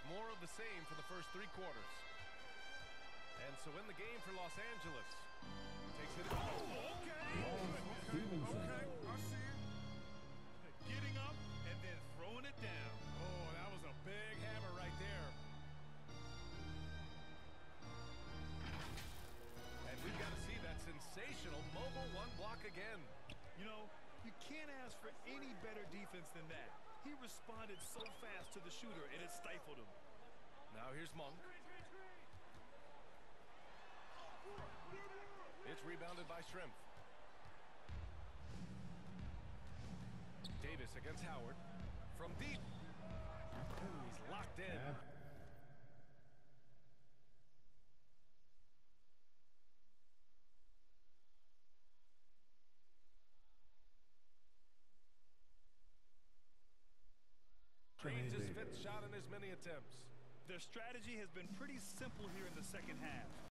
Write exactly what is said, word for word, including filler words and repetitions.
more of the same for the first three quarters. And so in the game for Los Angeles. Takes it. Oh, okay. Stevenson. Okay, I see it. Getting up and then throwing it down. Oh, that was a big hammer right there. And we've got to see that sensational mobile one block again. You know, you can't ask for any better defense than that. He responded so fast to the shooter, and it stifled him. Now here's Monk. It's rebounded by Shrimp. Davis against Howard. From deep. Ooh, he's locked in. Yeah. Drains his fifth shot in as many attempts. Their strategy has been pretty simple here in the second half.